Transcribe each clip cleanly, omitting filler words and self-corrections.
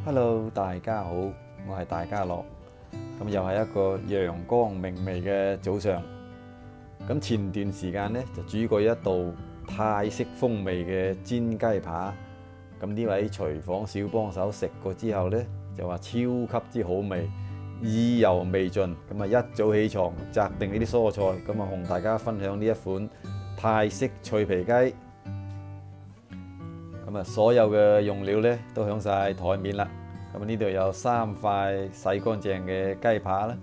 Hello，大家好，我係大家樂。咁又係一個陽光明媚嘅早上。咁前段時間呢，就煮過一道泰式風味嘅煎雞扒。咁呢位廚房小幫手食過之後呢，就話超級之好味，意猶未盡。咁啊一早起床摘定呢啲蔬菜，咁啊同大家分享呢一款泰式脆皮雞。咁啊，所有嘅用料咧都響晒台面啦。咁呢度有3塊洗乾淨嘅雞扒啦。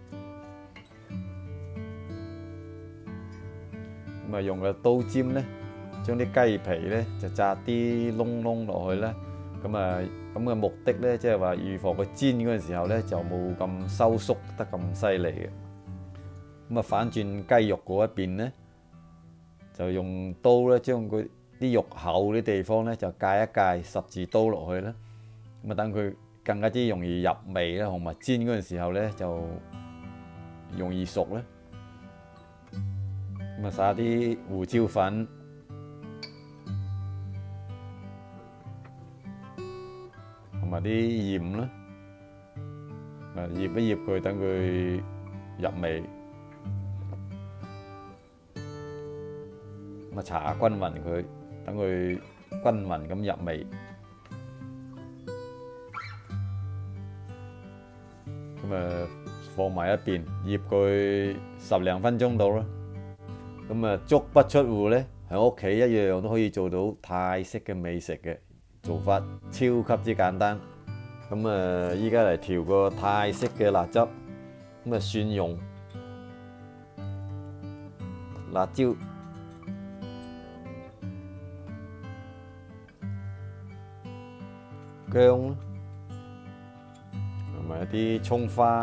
咁啊，用個刀尖咧，將啲雞皮咧就紮啲窿落去啦。咁嘅目的咧，即係話預防佢煎嗰陣時候咧就冇咁收縮得咁犀利嘅。咁啊，反轉雞肉嗰一邊咧，就用刀咧將佢啲肉厚啲地方咧就界一界十字刀落去啦，咁啊等佢更加之容易入味啦，同埋煎嗰陣時候咧就容易熟啦。咁啊撒啲胡椒粉，同埋啲鹽啦，醃一醃佢，等佢入味。咁啊搽均勻佢。等佢均勻咁入味，咁啊放埋一邊，醃佢10零分鐘到啦。咁啊足不出戶咧，喺屋企一樣都可以做到泰式嘅美食嘅，做法超級之簡單。咁啊依家嚟調個泰式嘅辣汁，咁啊蒜蓉、辣椒。薑同埋一啲葱花，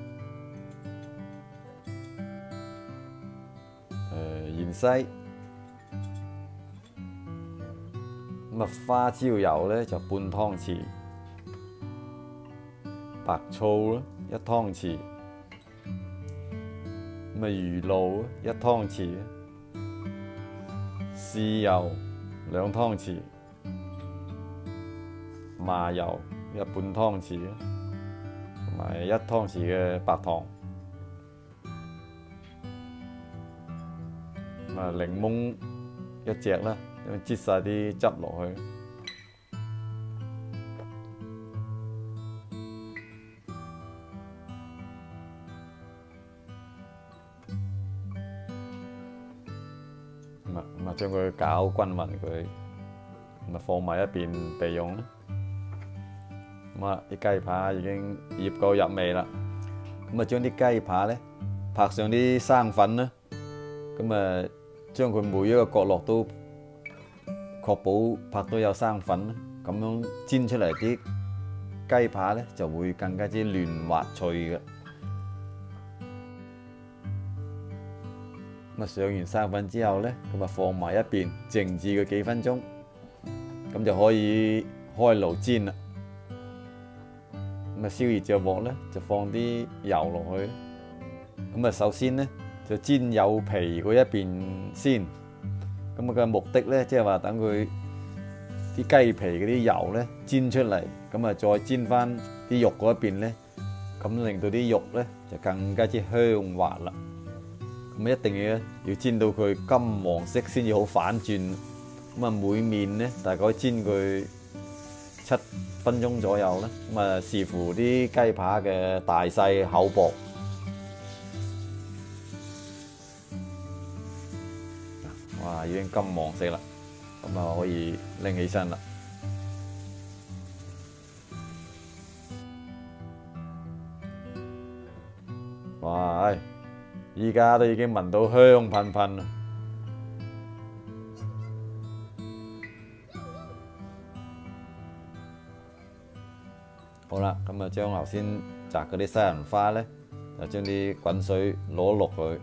芫茜，咁啊花椒油咧就半湯匙，白醋啦1湯匙，咁啊魚露1湯匙，豉油2湯匙。麻油半湯匙，同埋1湯匙嘅白糖，咁啊檸檬1隻啦，擠晒啲汁落去，咁啊將佢攪均勻佢，咁啊放埋一邊備用啦。咁啊，啲雞扒已經醃夠入味啦。咁啊，將啲雞扒咧拍上啲生粉啦。咁啊，將佢每一個角落都確保拍到有生粉啦。咁樣煎出嚟啲雞扒咧就會更加之嫩滑脆嘅。咁啊，上完生粉之後咧，咁啊放埋一邊靜置佢幾分鐘，咁就可以開爐煎啦。咁啊，燒熱隻鑊咧，就放啲油落去。咁啊，首先咧就煎有皮嗰一邊先。咁啊嘅目的咧，即係話等佢啲雞皮嗰啲油咧煎出嚟，咁啊再煎翻啲肉嗰一邊咧，咁令到啲肉咧就更加之香滑啦。咁啊，一定要煎到佢金黃色先至好反轉。咁啊，每面咧大概煎佢7分鐘左右啦，咁啊視乎啲雞扒嘅大細厚薄，哇已經金黃色啦，咁啊可以拎起身啦。哇！依家都已經聞到香噴噴啦。好啦，咁啊將頭先摘嗰啲西蘭花咧，就將啲滾水攞落佢，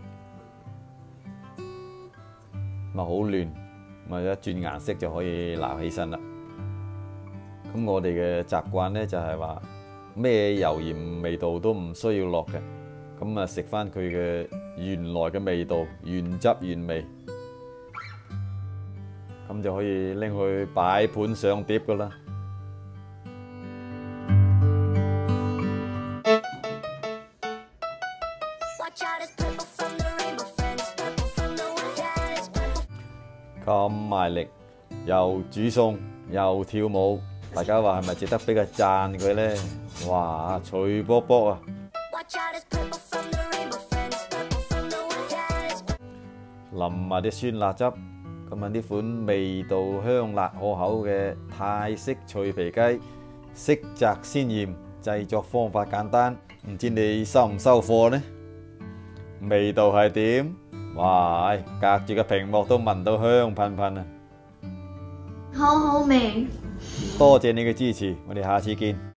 咁啊好嫩，咁啊一轉顏色就可以撈起身啦。咁我哋嘅習慣咧就係話咩油鹽味道都唔需要落嘅，咁啊食翻佢嘅原來嘅味道，原汁原味。咁就可以拎去擺盤上碟噶啦。 咁賣力，又煮餸又跳舞，大家話係咪值得俾個讚佢呢？哇，脆卜卜啊！淋埋啲酸辣汁，咁啊呢款味道香辣可口嘅泰式脆皮雞，色澤鮮豔，製作方法簡單，唔知你收唔收貨呢？味道係點？哇！隔住個屏幕都聞到香噴噴啊！ 好好味。 多謝你嘅支持，我哋下次見。